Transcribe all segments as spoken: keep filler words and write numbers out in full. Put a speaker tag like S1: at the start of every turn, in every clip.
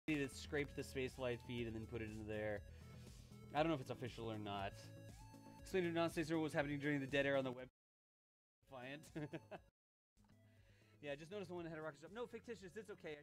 S1: that scraped the Spaceflight feed and then put it into there. I don't know if it's official or not. Explain to non-state server what was happening during the dead air on the web. Defiant. Yeah, just noticed the one that had a rocket ship. No, fictitious. It's okay.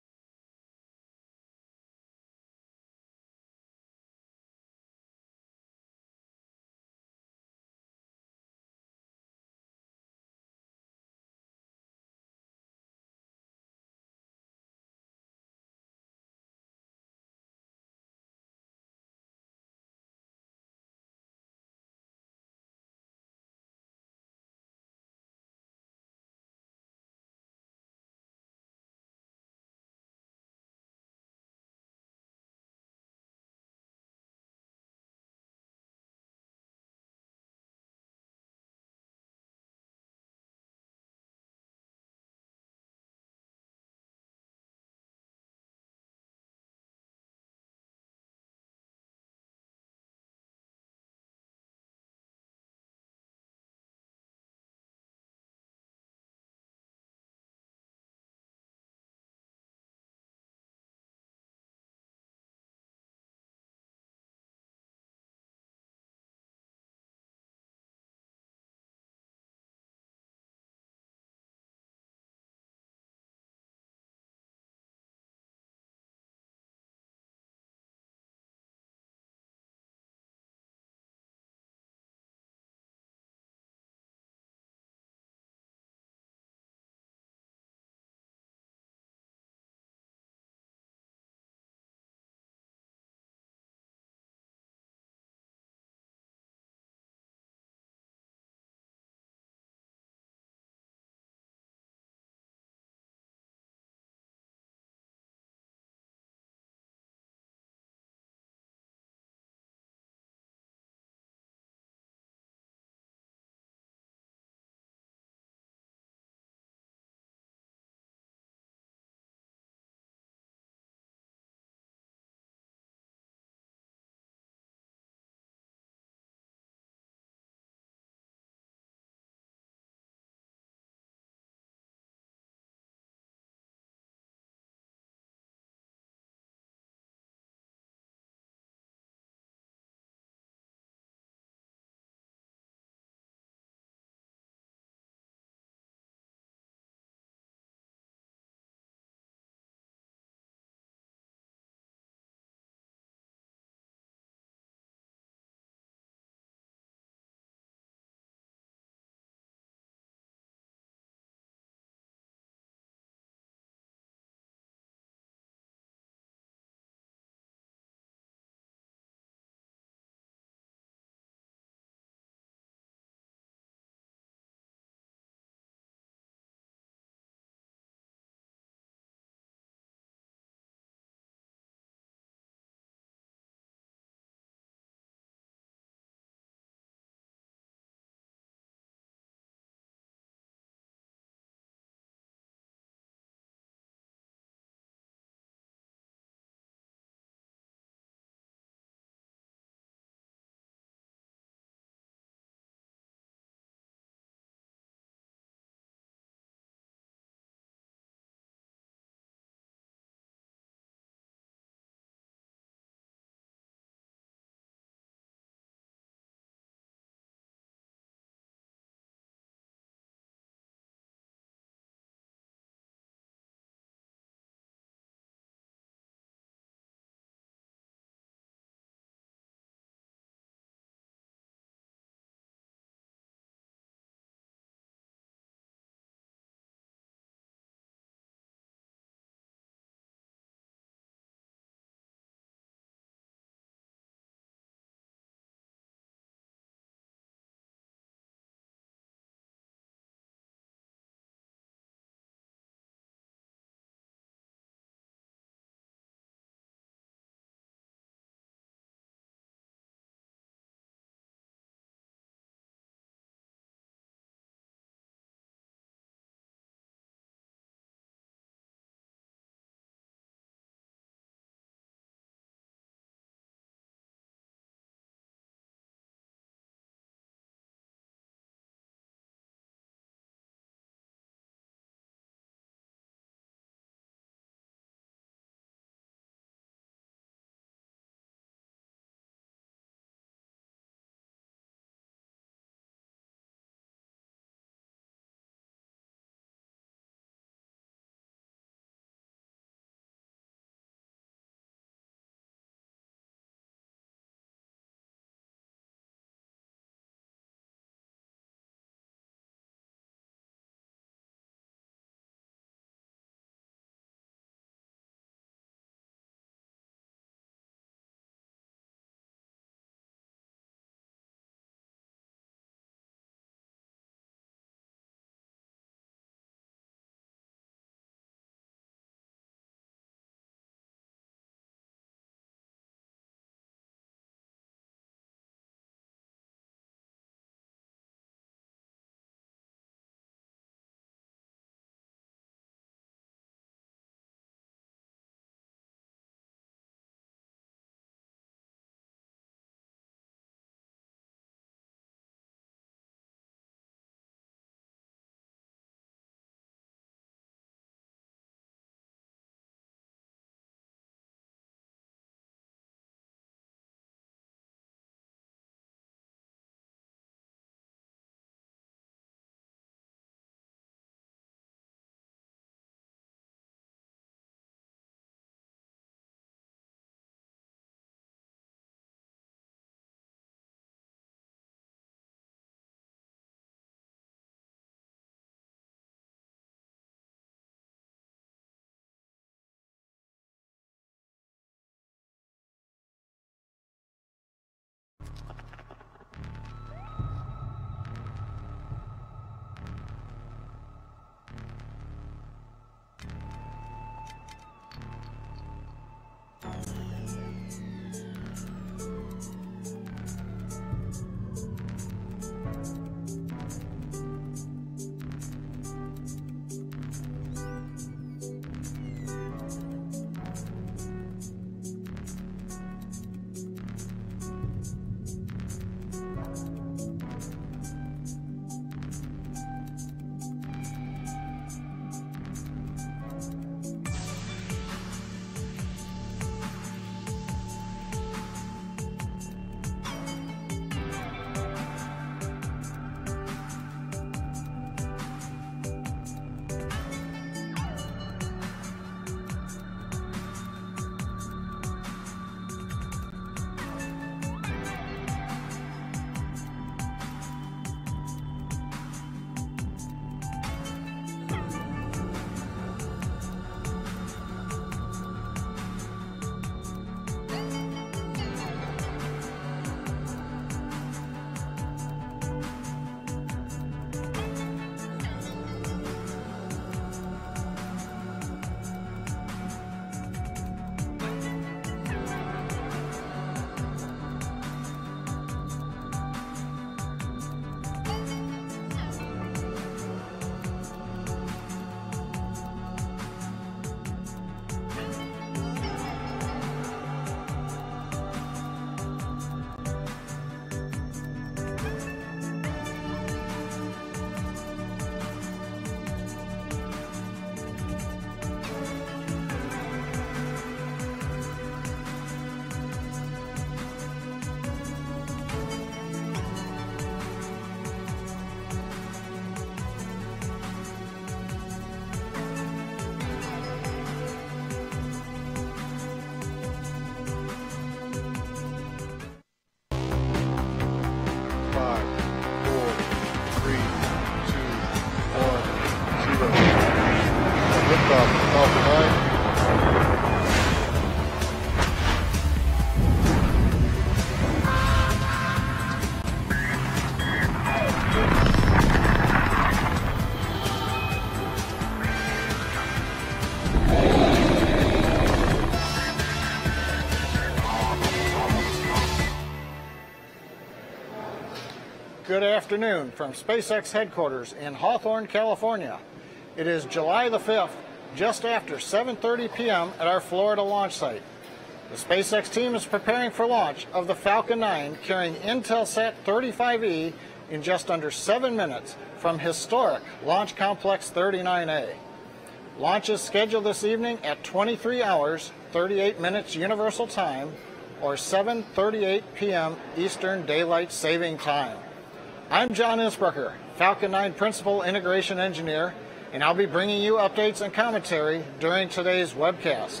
S2: Good afternoon from SpaceX headquarters in Hawthorne, California. It is July the fifth, just after seven thirty p m at our Florida launch site. The SpaceX team is preparing for launch of the Falcon nine carrying Intelsat thirty-five E in just under seven minutes from historic Launch Complex thirty-nine A. Launch is scheduled this evening at twenty-three hours, thirty-eight minutes Universal Time, or seven thirty-eight p m Eastern Daylight Saving Time. I'm John Innsbrucker, Falcon nine Principal Integration Engineer, and I'll be bringing you updates and commentary during today's webcast.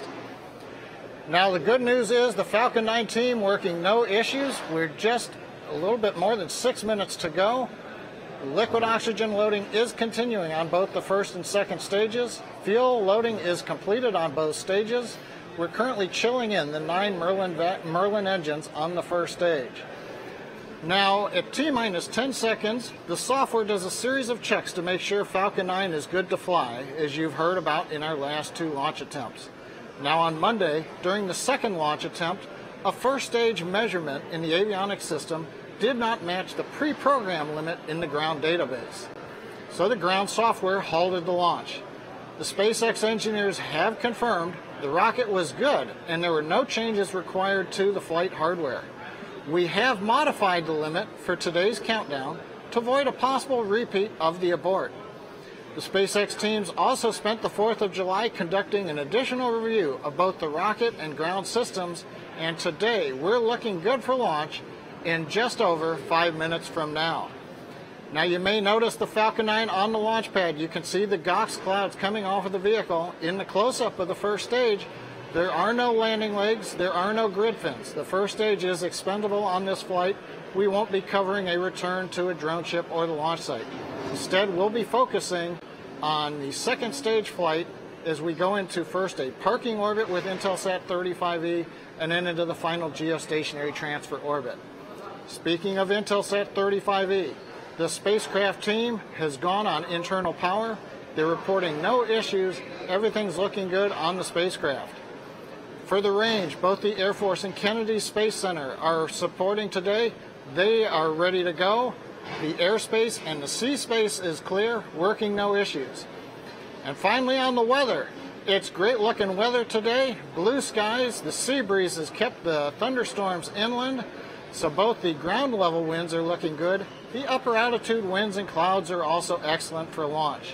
S2: Now, the good news is the Falcon nine team working no issues. We're just a little bit more than six minutes to go. Liquid oxygen loading is continuing on both the first and second stages. Fuel loading is completed on both stages. We're currently chilling in the nine Merlin, Merlin engines on the first stage. Now, at T minus ten seconds, the software does a series of checks to make sure Falcon nine is good to fly, as you've heard about in our last two launch attempts. Now, on Monday, during the second launch attempt, a first stage measurement in the avionics system did not match the pre-program limit in the ground database. So the ground software halted the launch. The SpaceX engineers have confirmed the rocket was good and there were no changes required to the flight hardware. We have modified the limit for today's countdown to avoid a possible repeat of the abort. The SpaceX teams also spent the fourth of July conducting an additional review of both the rocket and ground systems, and today we're looking good for launch in just over five minutes from now. Now, you may notice the Falcon nine on the launch pad. You can see the GOX clouds coming off of the vehicle. In the close-up of the first stage, there are no landing legs, there are no grid fins. The first stage is expendable on this flight. We won't be covering a return to a drone ship or the launch site. Instead, we'll be focusing on the second stage flight as we go into first a parking orbit with Intelsat thirty-five E and then into the final geostationary transfer orbit. Speaking of Intelsat thirty-five E, the spacecraft team has gone on internal power. They're reporting no issues. Everything's looking good on the spacecraft. For the range, both the Air Force and Kennedy Space Center are supporting today. They are ready to go. The airspace and the sea space is clear, working no issues. And finally, on the weather, it's great looking weather today. Blue skies, the sea breeze has kept the thunderstorms inland, so both the ground level winds are looking good. The upper altitude winds and clouds are also excellent for launch.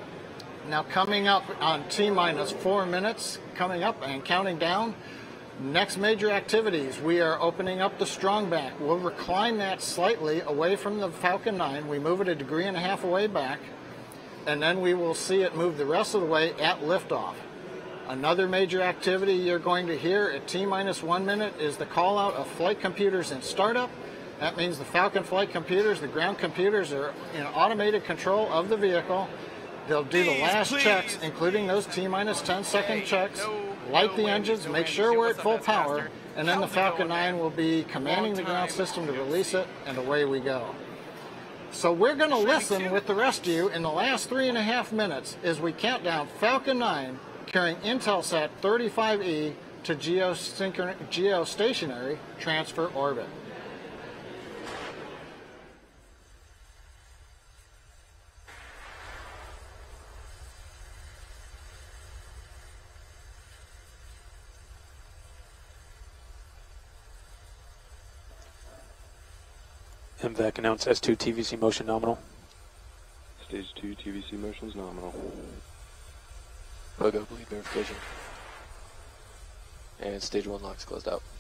S2: Now, coming up on T minus four minutes, coming up and counting down, next major activities, we are opening up the strongback. We'll recline that slightly away from the Falcon nine. We move it a degree and a half away back, and then we will see it move the rest of the way at liftoff. Another major activity you're going to hear at T minus one minute is the call out of flight computers in startup. That means the Falcon flight computers, the ground computers, are in automated control of the vehicle. They'll do the last checks, including those T minus ten second checks, light the engines, make sure we're at full power, and then the Falcon nine will be commanding the ground system to release it, and away we go. So we're going to listen with the rest of you in the last three and a half minutes as we count down Falcon nine carrying Intelsat thirty-five E to geostationary transfer orbit.
S3: M VAC announced S two T V C motion nominal.
S4: Stage two T V C motion is nominal.
S3: Bug up lead verification. And stage one locks closed out.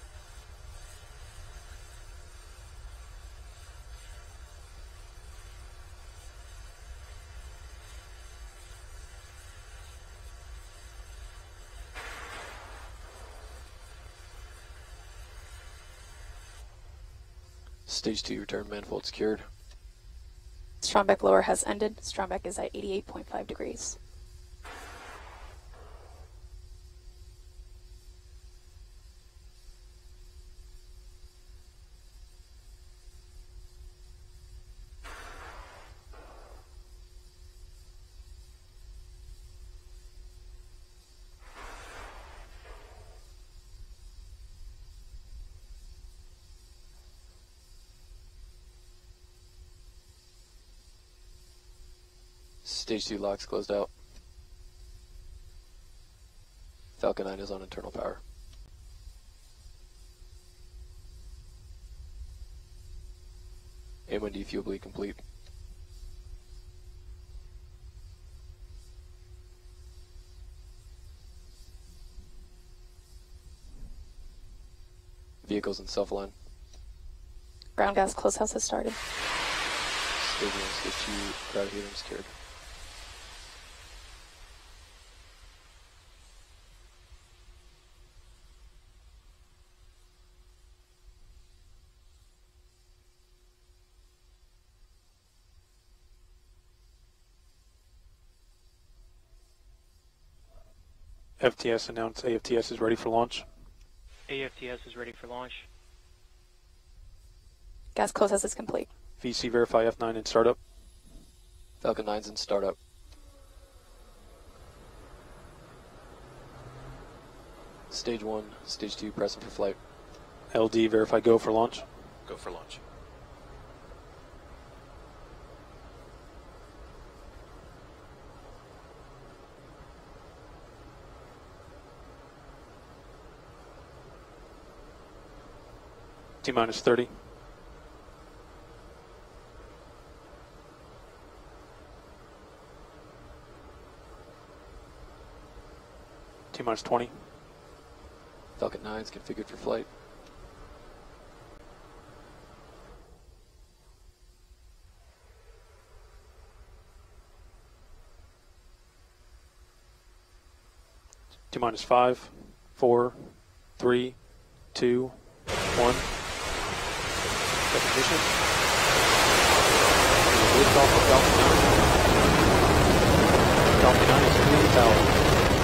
S3: Stage two return manifold secured.
S5: Strombeck lower has ended. Strombeck is at eighty-eight point five degrees.
S3: Stage two locks closed out. Falcon nine is on internal power. A one D fuel bleed complete. Vehicles in self-line.
S5: Ground gas closehouse has started.
S3: Stage one, stage two, crowd heating secured.
S6: F T S announced A F T S is ready for launch.
S7: A F T S is ready for launch.
S5: Gas closehouse is complete.
S6: V C verify F nine in startup.
S3: Falcon nine's in startup. Stage one, stage two, pressing for flight.
S6: L D verify go for launch.
S3: Go for launch.
S6: T minus thirty. T minus twenty.
S3: Falcon nine's configured for flight.
S6: T minus five, four, three, two, one. Definition. Lift off of Falcon nine. Falcon nine is clear to tower.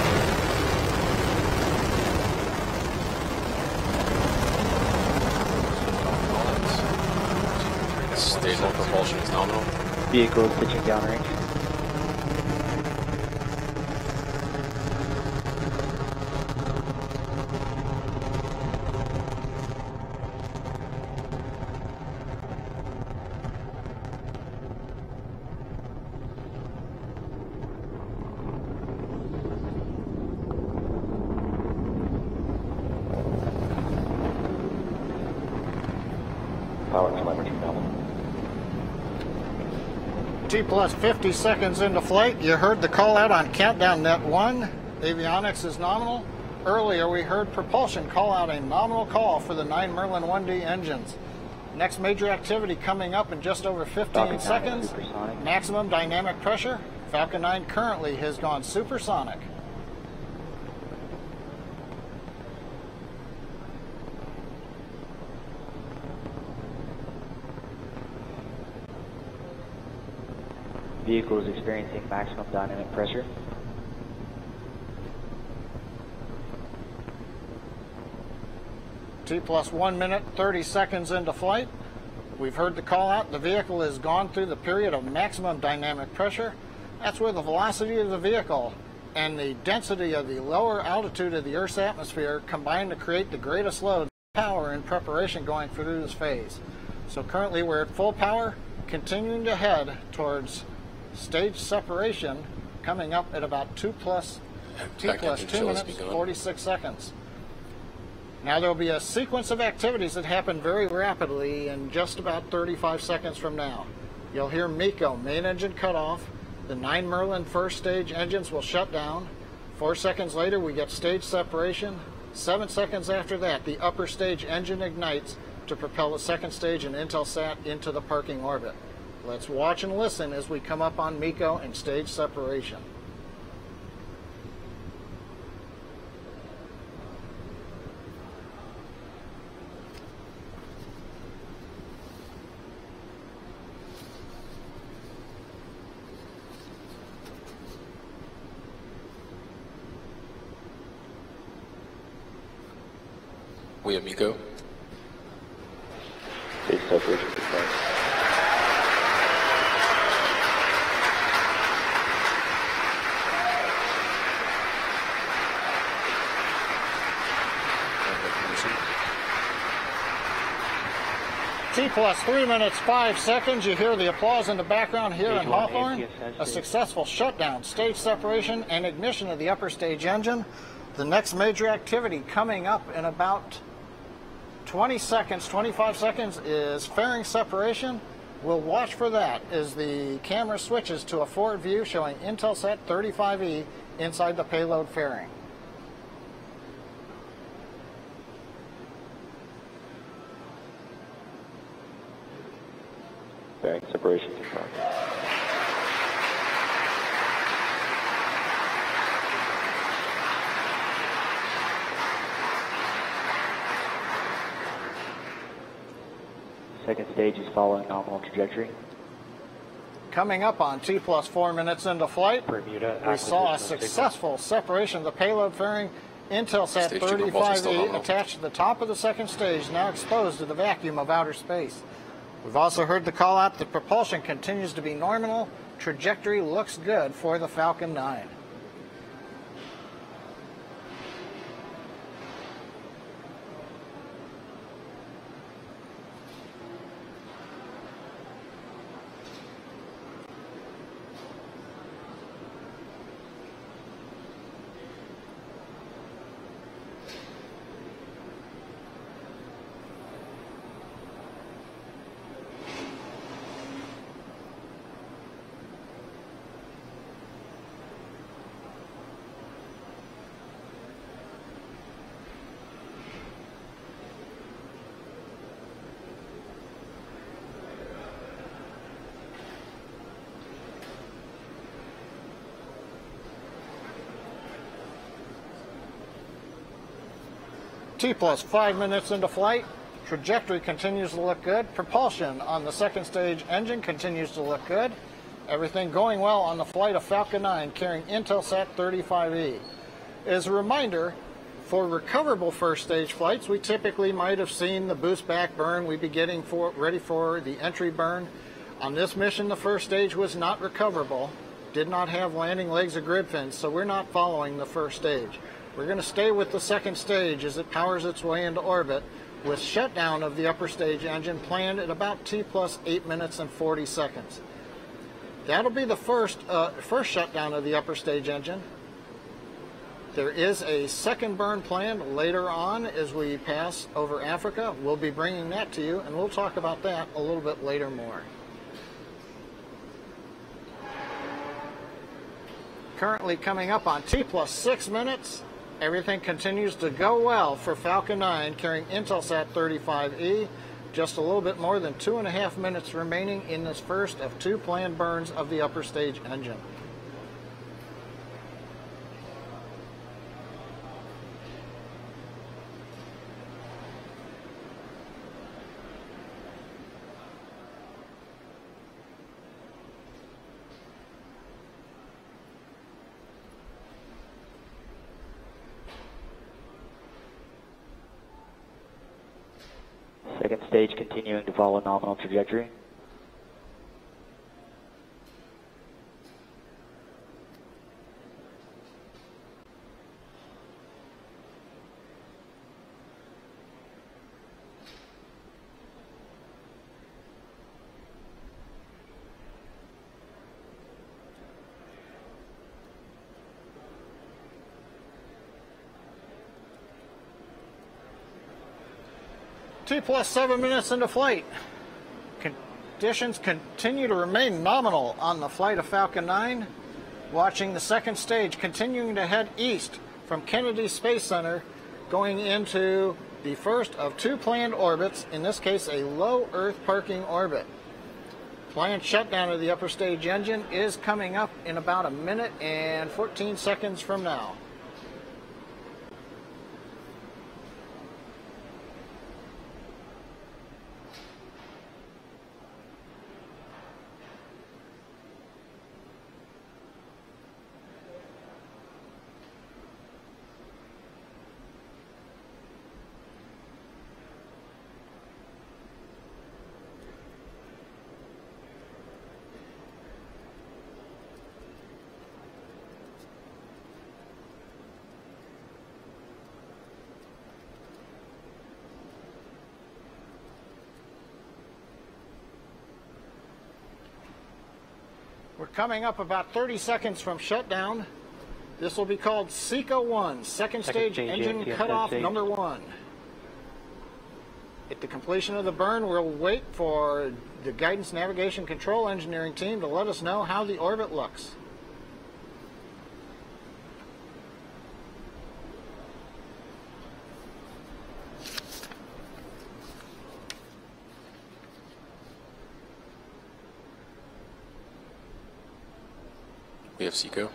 S3: Stable propulsion is nominal.
S7: Vehicle is pitching downrange.
S4: Power telemetry nominal.
S2: T plus fifty seconds into flight, you heard the call out on countdown net one. Avionics is nominal. Earlier we heard propulsion call out a nominal call for the nine Merlin one D engines. Next major activity coming up in just over fifteen seconds. Maximum dynamic pressure. Falcon nine currently has gone supersonic.
S7: Vehicle is experiencing maximum dynamic pressure.
S2: T plus one minute, thirty seconds into flight. We've heard the call out. The vehicle has gone through the period of maximum dynamic pressure. That's where the velocity of the vehicle and the density of the lower altitude of the Earth's atmosphere combine to create the greatest load of power in preparation going through this phase. So currently we're at full power, continuing to head towards stage separation, coming up at about two plus T plus two minutes, forty-six seconds. Now there will be a sequence of activities that happen very rapidly in just about thirty-five seconds from now. You'll hear MECO, main engine cutoff. The nine Merlin first stage engines will shut down. Four seconds later, we get stage separation. Seven seconds after that, the upper stage engine ignites to propel the second stage and Intelsat into the parking orbit. Let's watch and listen as we come up on MECO and stage separation.
S3: We have MECO.
S4: Stage separation confirmed.
S2: T plus three minutes, five seconds. You hear the applause in the background here in Hawthorne. A successful shutdown, stage separation, and ignition of the upper stage engine. The next major activity coming up in about twenty seconds, twenty-five seconds is fairing separation. We'll watch for that as the camera switches to a forward view showing Intelsat thirty-five E inside the payload fairing.
S4: Fairing separation confirmed.
S7: Second stage is following nominal trajectory.
S2: Coming up on T plus four minutes into flight,
S3: Bermuda
S2: we saw a
S3: acquisition of
S2: successful separation of the payload fairing. Intelsat
S3: Stage two propulsion
S2: thirty-five
S3: still
S2: E
S3: nominal.
S2: attached to the top of the second stage, now exposed to the vacuum of outer space. We've also heard the call out that propulsion continues to be nominal. Trajectory looks good for the Falcon nine. T plus five minutes into flight. Trajectory continues to look good. Propulsion on the second stage engine continues to look good. Everything going well on the flight of Falcon nine carrying Intelsat thirty-five E. As a reminder, for recoverable first stage flights, we typically might have seen the boost back burn. We'd be getting for, ready for the entry burn. On this mission, the first stage was not recoverable, did not have landing legs or grid fins, so we're not following the first stage. We're going to stay with the second stage as it powers its way into orbit, with shutdown of the upper stage engine planned at about T plus eight minutes and forty seconds. That'll be the first, uh, first shutdown of the upper stage engine. There is a second burn planned later on as we pass over Africa. We'll be bringing that to you, and we'll talk about that a little bit later more. Currently coming up on T plus six minutes. Everything continues to go well for Falcon nine carrying Intelsat thirty-five E. Just a little bit more than two and a half minutes remaining in this first of two planned burns of the upper stage engine.
S7: Second stage continuing to follow nominal trajectory.
S2: T plus seven minutes into flight. Conditions continue to remain nominal on the flight of Falcon nine. Watching the second stage continuing to head east from Kennedy Space Center, going into the first of two planned orbits, in this case a low Earth parking orbit. Planned shutdown of the upper stage engine is coming up in about a minute and fourteen seconds from now. We're coming up about thirty seconds from shutdown. This will be called SECA one, second, second stage, stage engine cutoff number one. At the completion of the burn, we'll wait for the Guidance Navigation Control Engineering team to let us know how the orbit looks.
S8: We have SECO.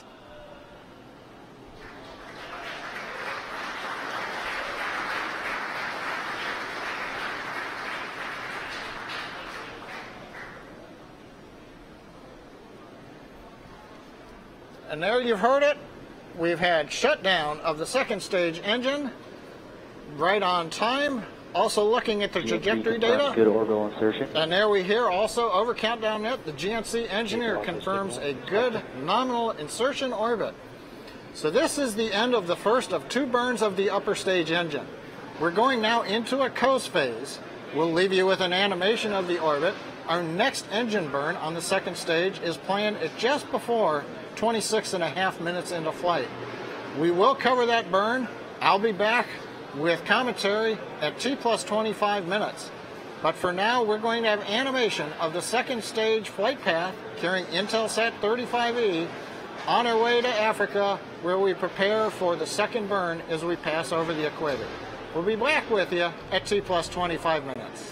S2: And there you've heard it. We've had shutdown of the second stage engine right on time. Also looking at the trajectory data.
S7: Good orbital insertion.
S2: And there we hear also over countdown net, the G N C engineer confirms a good nominal insertion orbit. So this is the end of the first of two burns of the upper stage engine. We're going now into a coast phase. We'll leave you with an animation of the orbit. Our next engine burn on the second stage is planned at just before twenty-six and a half minutes into flight. We will cover that burn. I'll be back with commentary at T plus twenty-five minutes. But for now, we're going to have animation of the second stage flight path carrying Intelsat thirty-five E on our way to Africa, where we prepare for the second burn as we pass over the equator. We'll be back with you at T plus twenty-five minutes.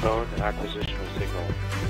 S6: phone, acquisition of signal.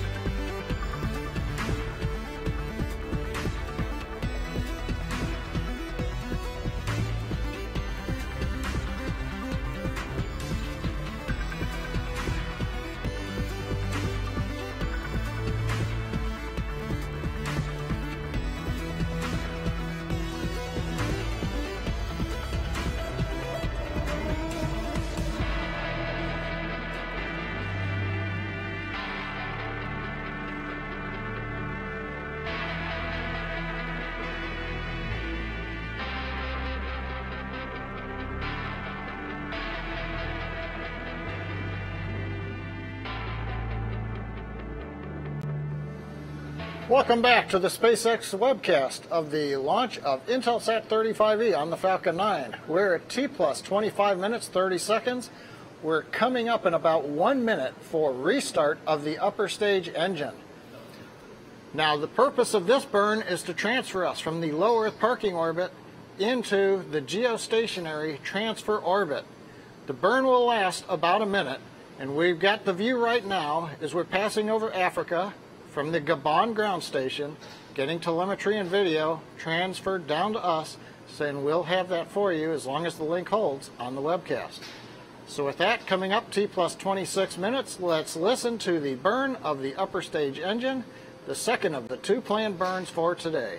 S2: Welcome back to the SpaceX webcast of the launch of Intelsat thirty-five E on the Falcon nine. We're at T plus twenty-five minutes, thirty seconds. We're coming up in about one minute for restart of the upper stage engine. Now, the purpose of this burn is to transfer us from the low Earth parking orbit into the geostationary transfer orbit. The burn will last about a minute, and we've got the view right now as we're passing over Africa from the Gabon ground station, getting telemetry and video transferred down to us, saying we'll have that for you as long as the link holds on the webcast. So with that coming up, T plus twenty-six minutes, let's listen to the burn of the upper stage engine, the second of the two planned burns for today.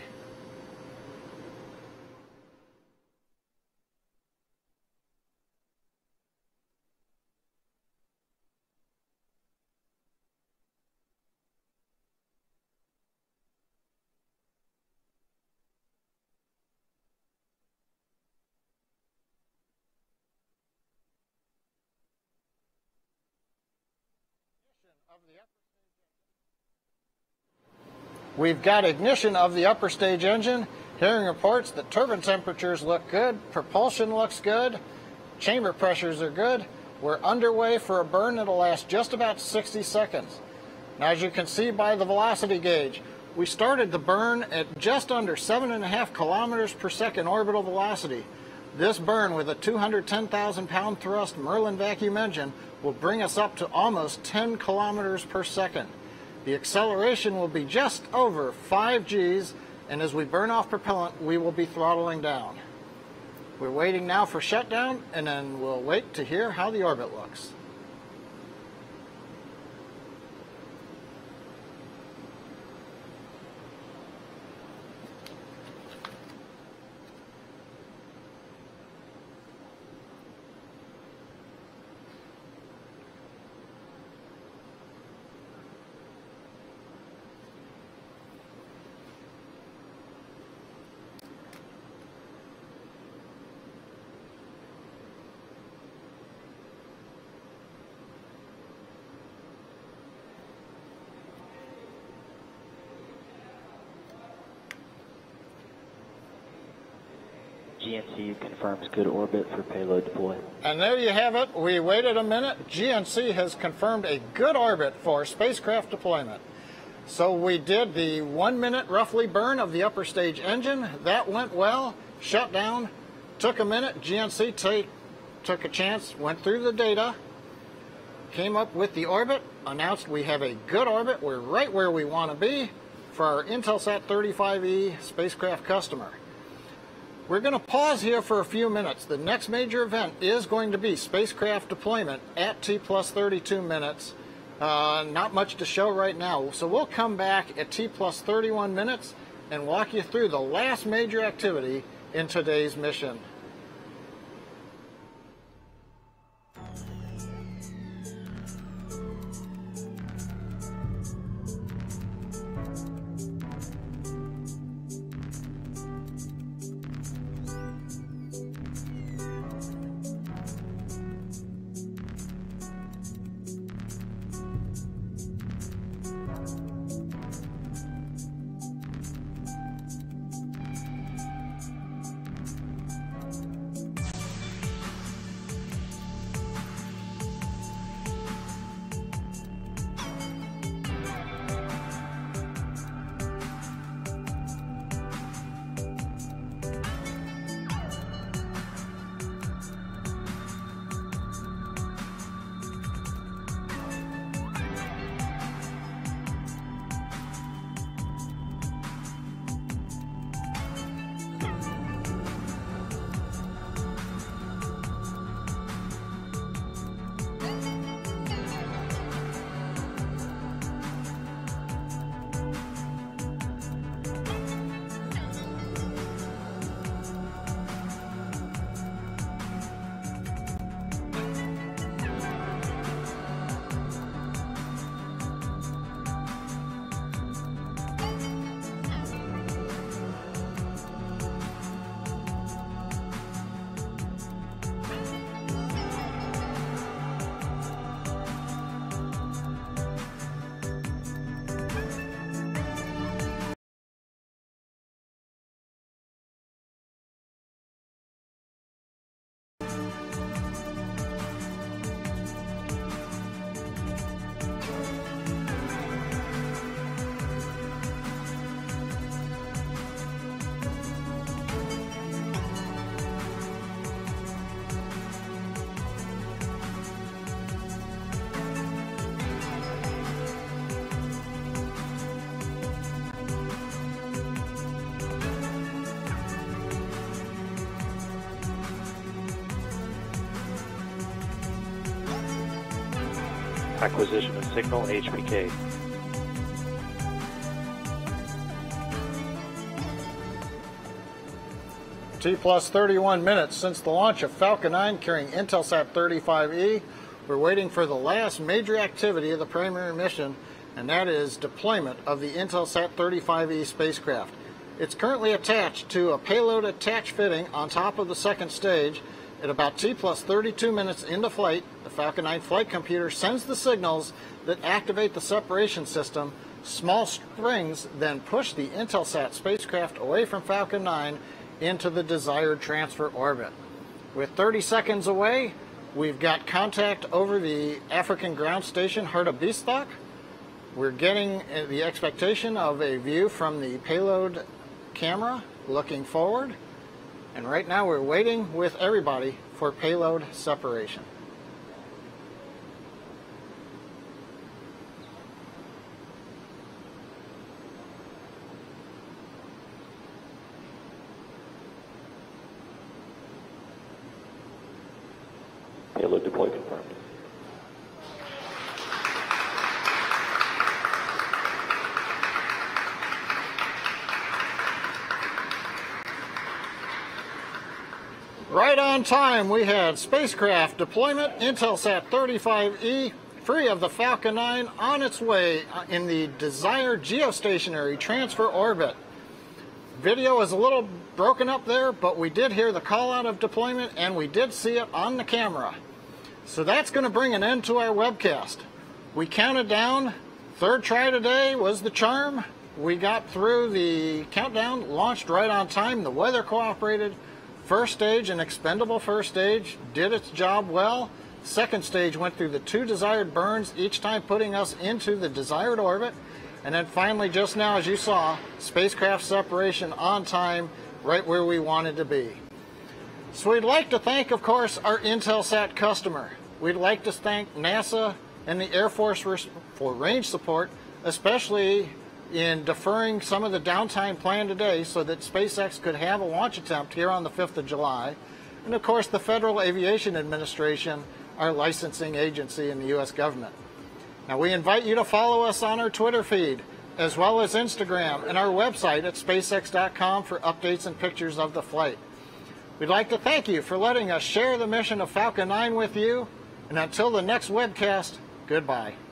S2: We've got ignition of the upper stage engine. Hearing reports that turbine temperatures look good, propulsion looks good, chamber pressures are good. We're underway for a burn that'll last just about sixty seconds. Now, as you can see by the velocity gauge, we started the burn at just under seven and a half kilometers per second orbital velocity. This burn with a two hundred ten thousand pound thrust Merlin vacuum engine will bring us up to almost ten kilometers per second. The acceleration will be just over five G's, and as we burn off propellant, we will be throttling down. We're waiting now for shutdown, and then we'll wait to hear how the orbit looks.
S7: G N C confirms good orbit for payload deploy.
S2: And there you have it. We waited a minute. G N C has confirmed a good orbit for spacecraft deployment. So we did the one minute roughly burn of the upper stage engine. That went well. Shut down. Took a minute. G N C take, took a chance, went through the data, came up with the orbit, announced we have a good orbit. We're right where we want to be for our Intelsat thirty-five E spacecraft customer. We're going to pause here for a few minutes. The next major event is going to be spacecraft deployment at T plus thirty-two minutes. Uh, not much to show right now. So we'll come back at T plus thirty-one minutes and walk you through the last major activity in today's mission.
S3: Acquisition of signal H P K.
S2: T plus thirty-one minutes since the launch of Falcon nine carrying Intelsat thirty-five E. We're waiting for the last major activity of the primary mission, and that is deployment of the Intelsat thirty-five E spacecraft. It's currently attached to a payload attach fitting on top of the second stage. At about T plus thirty-two minutes into flight, the Falcon nine flight computer sends the signals that activate the separation system. Small strings then push the Intelsat spacecraft away from Falcon nine into the desired transfer orbit. With thirty seconds away, we've got contact over the African ground station Harda-Bistak. We're getting the expectation of a view from the payload camera looking forward. And right now we're waiting with everybody for payload separation.
S4: Payload deploy confirmed.
S2: Right on time, we had spacecraft deployment, Intelsat thirty-five E, free of the Falcon nine, on its way in the desired geostationary transfer orbit. Video is a little broken up there, but we did hear the call out of deployment and we did see it on the camera. So that's going to bring an end to our webcast. We counted down. Third try today was the charm. We got through the countdown, launched right on time. The weather cooperated. First stage, an expendable first stage, did its job well. Second stage went through the two desired burns, each time putting us into the desired orbit. And then finally, just now, as you saw, spacecraft separation on time, right where we wanted to be. So we'd like to thank, of course, our Intelsat customer. We'd like to thank NASA and the Air Force for range support, especially in deferring some of the downtime planned today so that SpaceX could have a launch attempt here on the fifth of July. And of course, the Federal Aviation Administration, our licensing agency in the U S government. Now, we invite you to follow us on our Twitter feed, as well as Instagram and our website at spacex dot com for updates and pictures of the flight. We'd like to thank you for letting us share the mission of Falcon nine with you, and until the next webcast, goodbye.